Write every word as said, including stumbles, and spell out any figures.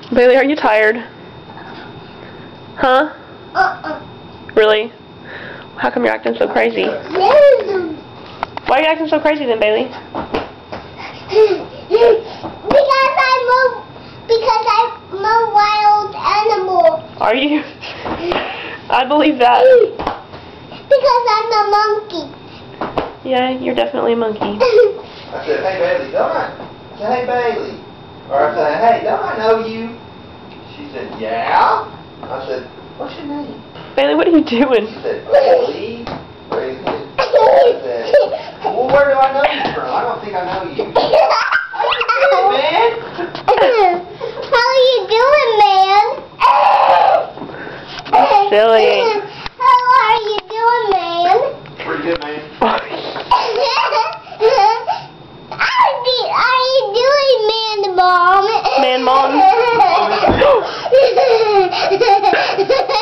Bailey, are you tired? Huh? Uh-uh. Really? How come you're acting so crazy? Why are you acting so crazy then, Bailey? Because I'm a, because I'm a wild animal. Are you? I believe that. Because I'm a monkey. Yeah, you're definitely a monkey. I said, hey Bailey, don't I? I said, hey Bailey. Or I said, hey, don't I know you? She said, yeah. I said, what's your name? Bailey, what are you doing? She said, Bailey. Bailey. I said, well, where do I know you from? I don't think I know you. Man. How are you doing, man? Silly. How are you doing, man? Pretty good, man. How are you doing, man, mom? Man, mom.